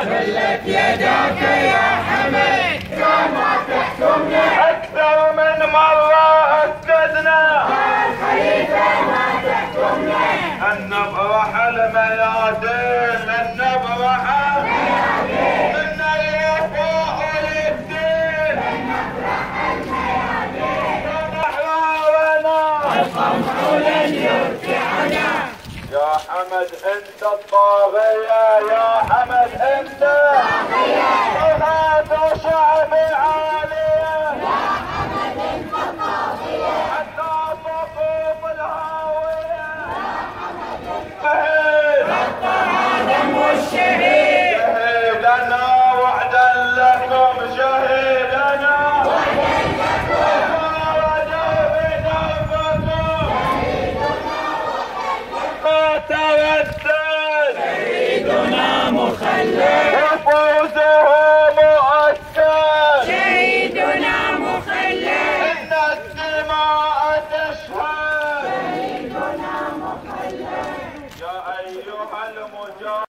كلت يداك يا حمد كما تحكمنا أكثر من مرة أكدنا الخليفة ما تحكمنا أن نبرح الميادين أن نبرح من الوفاء للدين أحرارنا القمع لن يرجعنا يا حمد أنت الطاغية يا حمد أنت طغاة شعب عالية يا حمد انت الطاغية حتى تطوف الهاوية آدم والشهيد شهيدنا وعدا لكم شهيدنا وعدا بدربكم ما تردد شهيدنا مخلد وفوزه مؤكد شهيدنا مخلد إن الدماء تشهد شهيدنا مخلد يا أيها المجاهد